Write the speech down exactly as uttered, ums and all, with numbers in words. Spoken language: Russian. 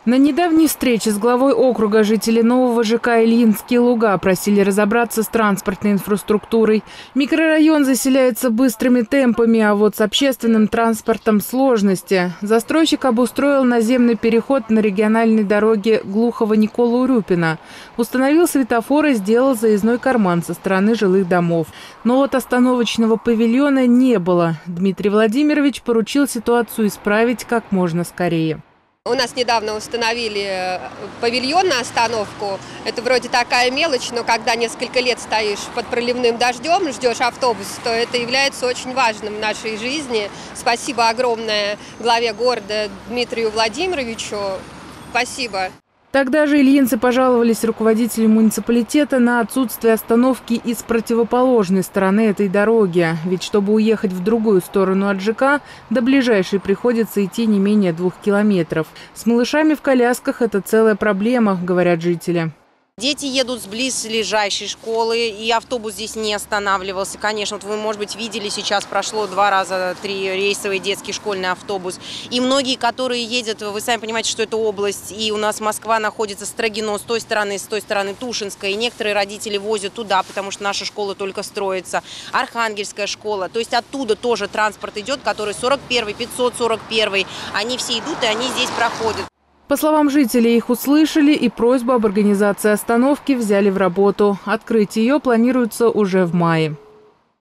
На недавней встрече с главой округа жители нового ЖК Ильинские Луга просили разобраться с транспортной инфраструктурой. Микрорайон заселяется быстрыми темпами, а вот с общественным транспортом сложности. Застройщик обустроил наземный переход на региональной дороге Глухово-Никола-Урюпина. Установил светофоры, сделал заездной карман со стороны жилых домов. Но вот остановочного павильона не было. Дмитрий Владимирович поручил ситуацию исправить как можно скорее. У нас недавно установили павильон на остановку. Это вроде такая мелочь, но когда несколько лет стоишь под проливным дождем, ждешь автобус, то это является очень важным в нашей жизни. Спасибо огромное главе города Дмитрию Владимировичу. Спасибо. Тогда же ильинцы пожаловались руководителю муниципалитета на отсутствие остановки и с противоположной стороны этой дороги. Ведь чтобы уехать в другую сторону от ЖК, до ближайшей приходится идти не менее двух километров. С малышами в колясках это целая проблема, говорят жители. Дети едут с близлежащей школы, и автобус здесь не останавливался. Конечно, вот вы, может быть, видели, сейчас прошло два раза три рейсовый детский школьный автобус. И многие, которые едут, вы сами понимаете, что это область, и у нас Москва находится Строгино с той стороны, с той стороны Тушинская. И некоторые родители возят туда, потому что наша школа только строится. Архангельская школа, то есть оттуда тоже транспорт идет, который сорок первый, пятьсот сорок первый. Они все идут, и они здесь проходят. По словам жителей, их услышали и просьбу об организации остановки взяли в работу. Открыть ее планируется уже в мае.